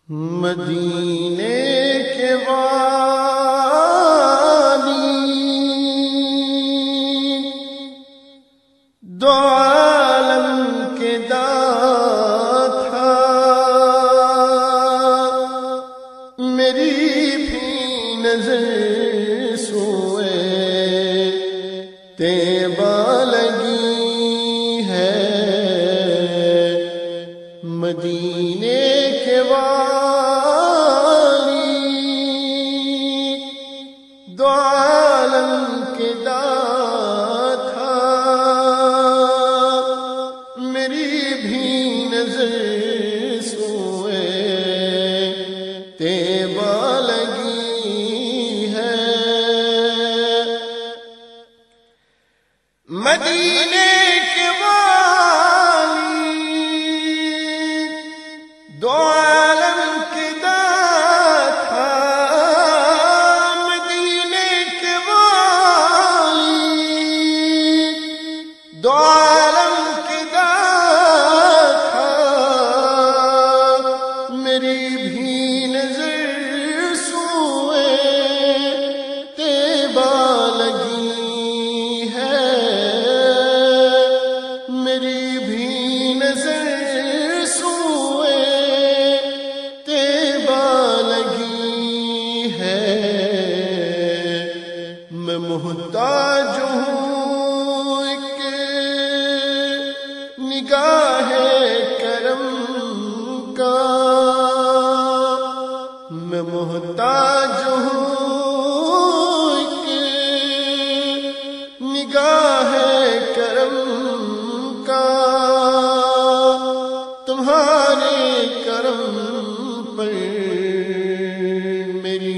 مدینے کے والی دو عالم کے داتا، میری بھی نظر سوئے طیبہ لگی ہے، مدینے کے والی دو عالم کے داتا، میری بھی نظر سوئے طیبہ لگی ہے، مدینے کے والی دو عالم کے داتا، مدینے کے والی دو عالم کے داتا، میری بھی نظر سوئے طیبہ لگی ہے، میری بھی نظر سوئے طیبہ لگی ہے، میں محتاج ہوں ایک نگاہ کرم کا، میں محتاج ہوں ایک نگاہ کرم کا، تمہارے کرم پر میری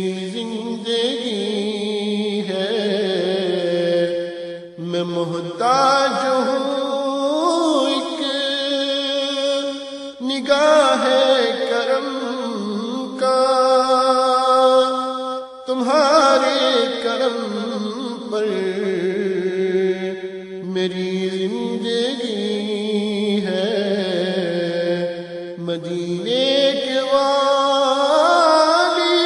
زندگی ہے، میں محتاج ہوں ایک نگاہ کرم کا، تمہارے کرم پر میری زندگی ہے، مدینے کے والی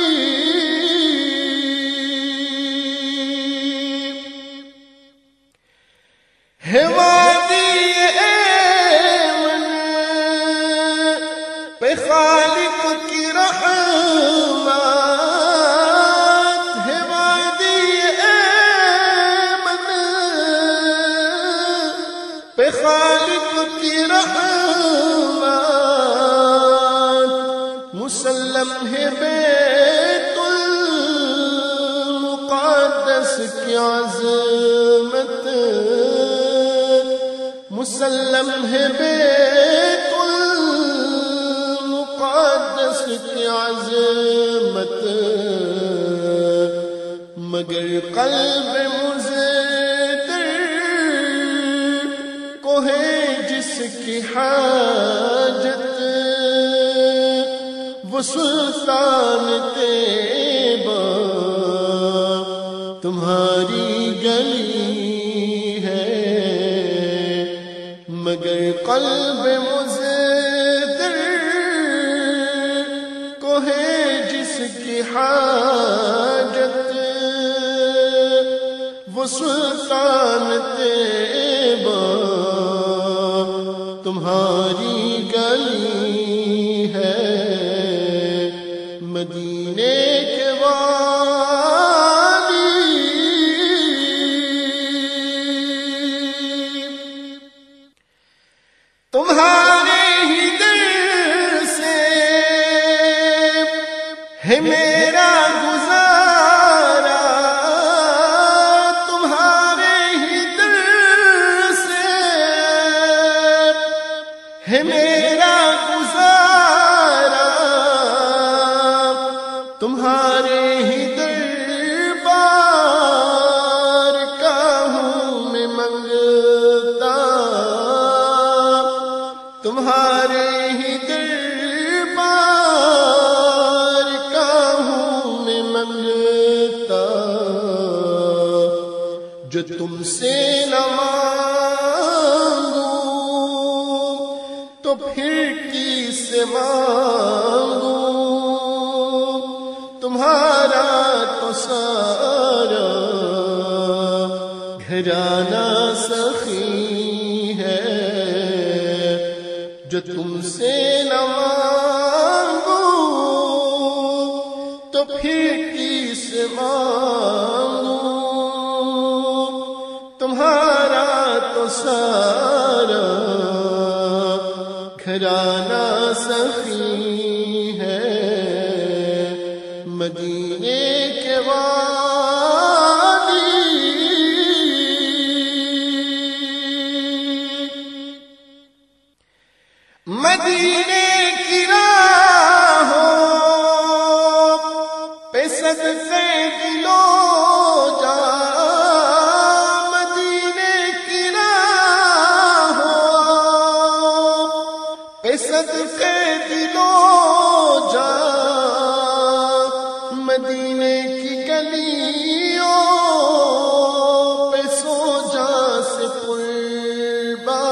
ہے وادی ایمن پہ خالق کی رحمت، ہے وادی ایمن پہ خالق کی رحمت، مسلم ہے بیت المقدس کی عظمت، مسلم ہے بیت المقدس کی عظمت، مگر قلب مزدر کو ہے جس کی حاجت، وہ سلطان طیبہ تمہاری گلی ہے، مگر قلب مزدر کو ہے جس کی حاجت، وہ سلطان طیبہ تمہاری گلی ہے، مدینے کے والی تمہارے ہی در سے ہے میرا گزارا، تمہارے ہی در سے ہے میرا گزارا، تمہارے ہی دربار کا ہوں میں منگتا، تمہارے ہی دربار کا ہوں میں منگتا، جو تم سے نہ مانگوں تو پھر کس سے مانگوں، گھرانہ سخی ہے جو تم سے نہ مانگوں تو پھر کس مانگوں، تمہارا تو سارا گھرانہ سخی ہے مدینے کے وادی، مدینے کی راہوں پہ صدقے دلو جا، مدینے کی راہوں پہ صدقے دلو جا، مدینے کی گلیوں پہ سو جا سے قربا،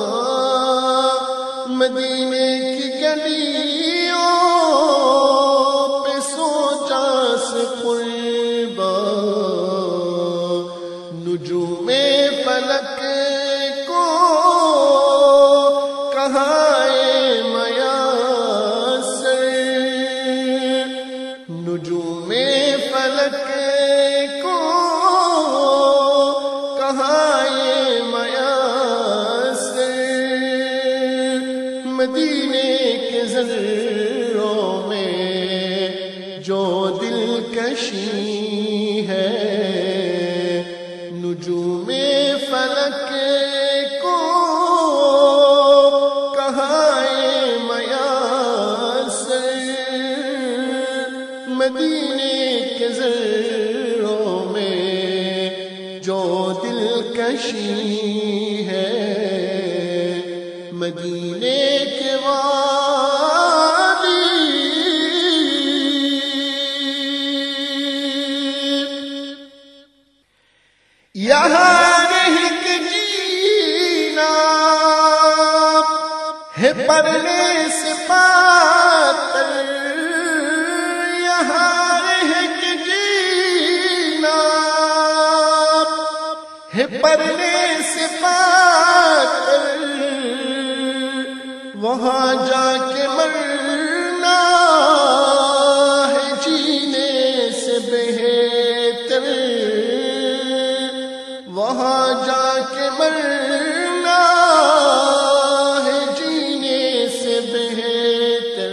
مدینے کی گلیوں پہ سو جا سے قربا، نجوم فلک کو کہاں میسر، نجوم فلک کو کہاں میسر، مدینے کے ذروں میں جو دلکشی ہے، نجوم فلک کو کہاں میسر، مدینے کے ذروں میں جو دلکشی ہے، مدینے کے وادی، یہاں رہ کے جینا ہے پرنے سے پاتر، یہاں رہ کے جینا ہے پرنے سے پاتر، وہاں جا کے مرنا ہے جینے سے بہتر، وہاں جا کے مرنا ہے جینے سے بہتر،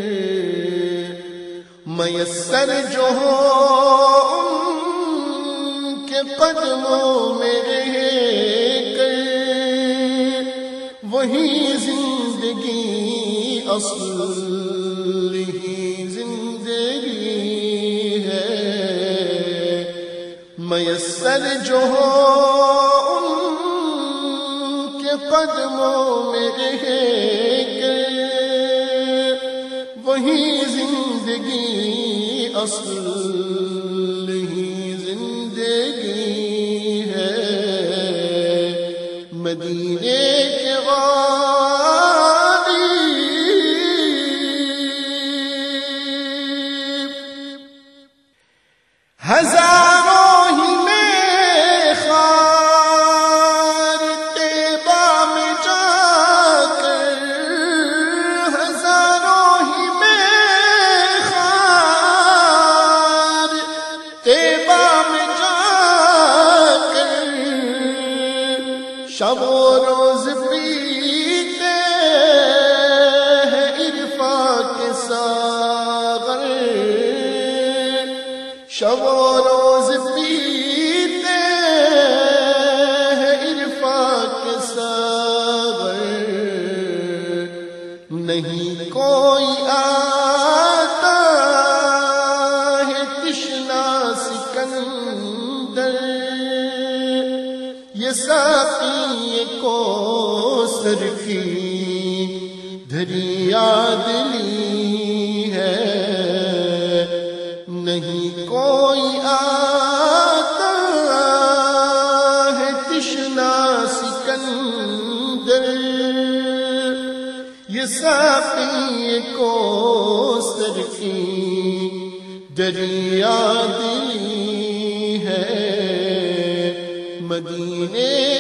میسر جو ہو ان کے قدموں میں رہ کر، وہی زندگی اصل ہی زندگی ہے، میسر جو ہو ان کے قدموں میں رہ کر، وہی زندگی اصل ہی زندگی ہے، مدینے کے وادی، ہزاروں ہی میں خار طیبہ میں جا کر، ہزاروں ہی میں خار طیبہ میں جا کر، شب و روز پیتے ہیں عرفان کے ساغر، شب و روز پیتے ہیں عرفان کے ساغر، نہیں کوئی آتا ہے تشنا سکندر، یہ ساقی کوثر کی دریا دلی ہے، نہیں کوئی آتا ہے تشنا سکندر، یہ ساقی کوثر کی دریا دلی ہے، مدینہ مدینے